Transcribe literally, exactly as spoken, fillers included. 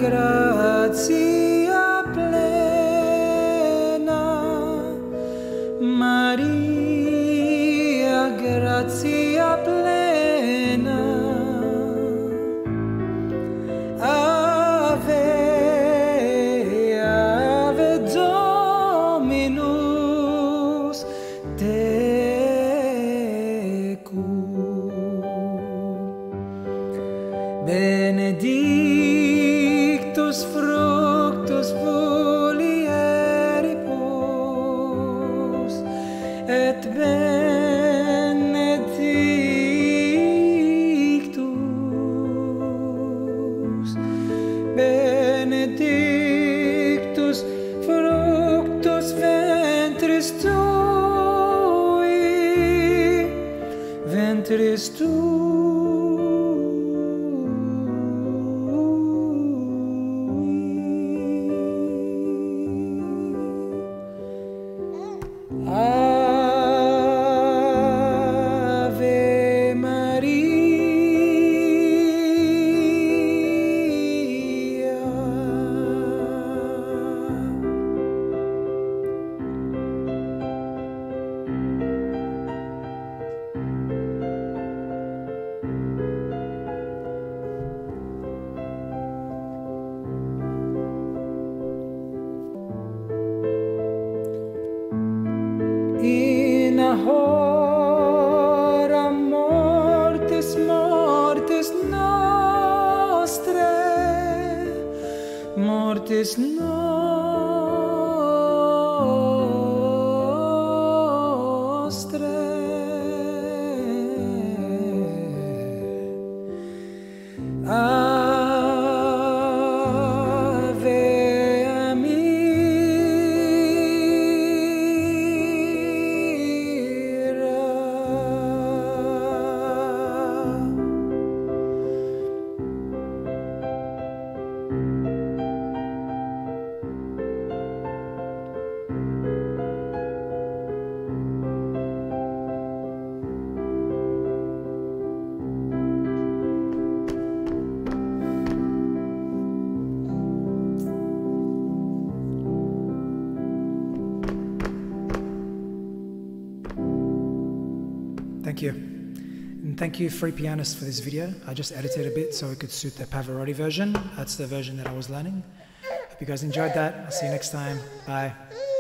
grazia plena, Maria, grazia plena, Ave, Ave Dominus tecum, benedictus fructus mulieribus, et benedictus, benedictus fructus ventris tui, ventris tui. Ave Maria. In hora mortis, mortis nostrae, mortis nostrae, Ave Thank you. And thank you, Free Pianist, for this video. I just edited a bit so it could suit the Pavarotti version. That's the version that I was learning. Hope you guys enjoyed that. I'll see you next time. Bye.